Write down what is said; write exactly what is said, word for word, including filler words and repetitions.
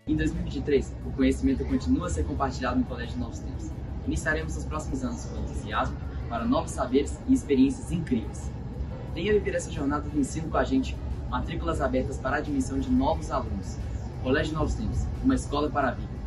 Em dois mil e vinte e três, o conhecimento continua a ser compartilhado no Colégio Novos Tempos. Iniciaremos os próximos anos com entusiasmo para novos saberes e experiências incríveis. Venha viver essa jornada do ensino com a gente. Matrículas abertas para a admissão de novos alunos. Colégio Novos Tempos, uma escola para a vida.